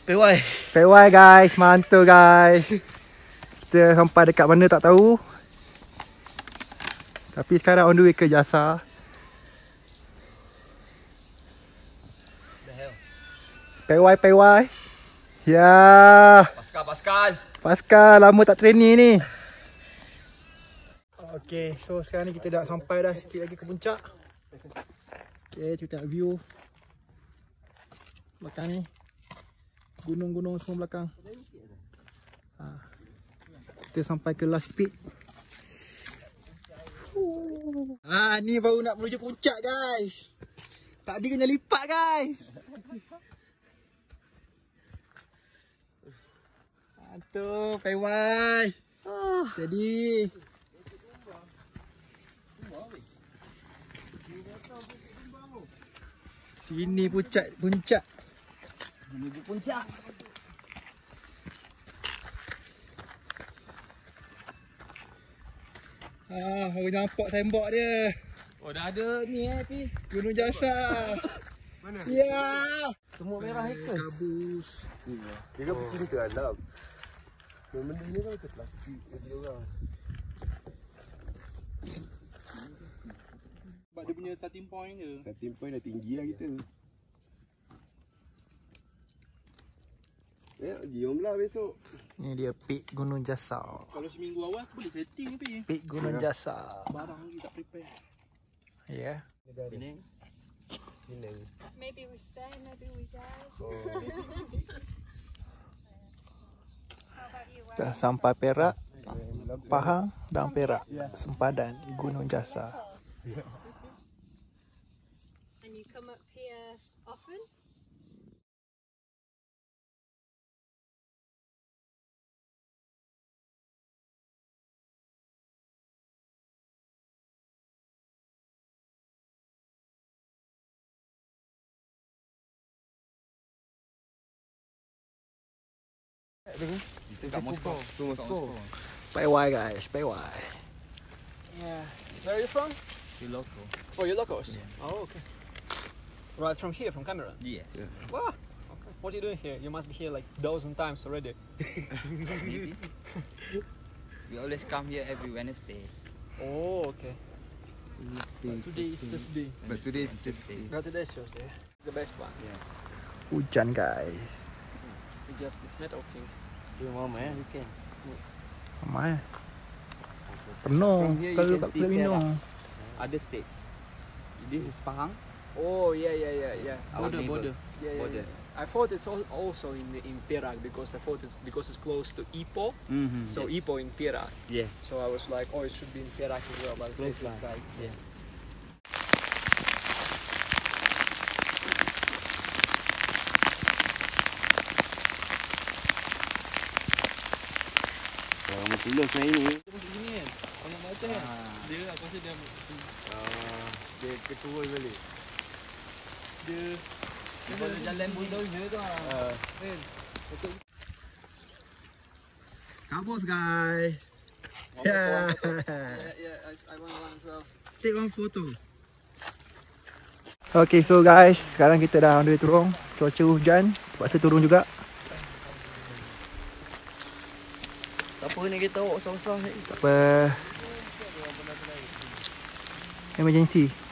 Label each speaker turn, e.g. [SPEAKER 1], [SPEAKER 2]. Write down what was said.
[SPEAKER 1] Pewai.
[SPEAKER 2] Pewai guys, mantul guys. Kita sampai dekat mana tak tahu. Tapi sekarang on the way ke Jasar. Pewai. Ya. Pascal, lama tak training ni. Okay, so sekarang ni kita dah sampai dah, sikit lagi ke puncak. Okay, kita tengok view belakang ni. Gunung-gunung semua belakang. Kita sampai ke last peak. Ni baru nak menuju puncak guys. Tadi kena lipat guys. Mantap, pewai. Jadi sini puncak.
[SPEAKER 1] Menuju puncak.
[SPEAKER 2] Baru nampak tembok dia.
[SPEAKER 1] Oh, dah ada ni Pi.
[SPEAKER 2] Gunung Jasar.
[SPEAKER 1] Mana?
[SPEAKER 2] Ya.
[SPEAKER 1] Semua merah ke?
[SPEAKER 2] Kabus.
[SPEAKER 3] Dia kan bercini ke alam. Benda ni kan macam plastik dia orang.
[SPEAKER 1] Sebab dia punya starting point dia.
[SPEAKER 3] Starting point dah tinggi lah kita. Jom lah besok.
[SPEAKER 2] Ni dia peak Gunung Jasar.
[SPEAKER 1] Kalau seminggu awal aku boleh setting Pi.
[SPEAKER 2] Peak Gunung Jasar.
[SPEAKER 1] Barang lagi tak prepare.
[SPEAKER 2] Ya.
[SPEAKER 1] Pening.
[SPEAKER 4] Maybe we stay, maybe we go. How about you?
[SPEAKER 2] Dah sampai Perak, Pahang dan Perak. Sempadan Gunung Jasar.
[SPEAKER 4] And you come up here often?
[SPEAKER 1] Kita kat Moskow.
[SPEAKER 2] Pewai guys, pewai.
[SPEAKER 1] Yeah. Where are you from?
[SPEAKER 5] We're local.
[SPEAKER 1] Oh, you're locals?
[SPEAKER 5] Yeah.
[SPEAKER 1] Oh, okay. Right from here, from Cameroon?
[SPEAKER 5] Yes.
[SPEAKER 3] Yeah.
[SPEAKER 1] Wow. Okay. What are you doing here? You must be here like 1,000 times already.
[SPEAKER 5] Maybe. We always come here every Wednesday.
[SPEAKER 1] Oh, okay. But today is Thursday.
[SPEAKER 3] But today is Thursday.
[SPEAKER 1] Not today's Thursday. It's the best one.
[SPEAKER 5] Yeah.
[SPEAKER 2] Hujan guys.
[SPEAKER 1] It's not okay.
[SPEAKER 5] Mama, you can.
[SPEAKER 2] Ramai. Penuh
[SPEAKER 5] From here you
[SPEAKER 2] kalau
[SPEAKER 5] can
[SPEAKER 2] kat
[SPEAKER 5] see
[SPEAKER 2] Pulau Minang.
[SPEAKER 5] Other state. This is Pahang.
[SPEAKER 1] Oh, yeah.
[SPEAKER 5] Our neighbor.
[SPEAKER 1] Yeah. I thought it's also in Perak because I thought it's close to Ipoh. So
[SPEAKER 5] yes.
[SPEAKER 1] Ipoh in Perak.
[SPEAKER 5] Yeah.
[SPEAKER 1] So I was like, oh, it should be in Perak as well. But
[SPEAKER 5] Close
[SPEAKER 1] it's
[SPEAKER 5] by.
[SPEAKER 1] like,
[SPEAKER 5] Yeah.
[SPEAKER 3] Kamu tulus main ni.
[SPEAKER 1] Begini kan, banyak mata kan. Dia aku rasa dia
[SPEAKER 3] Dia keturun balik.
[SPEAKER 1] dia
[SPEAKER 5] Kalau jalan bulldozer tu
[SPEAKER 1] kan.
[SPEAKER 2] Kabus guys.
[SPEAKER 1] Yeah, I want one as well.
[SPEAKER 2] Take one photo. Okay, so guys, sekarang kita dah on the way turun. Cuaca hujan, terpaksa turun juga.
[SPEAKER 3] Tak apa ni kita awak sah-sah ni.
[SPEAKER 2] Tak apa. Emergency.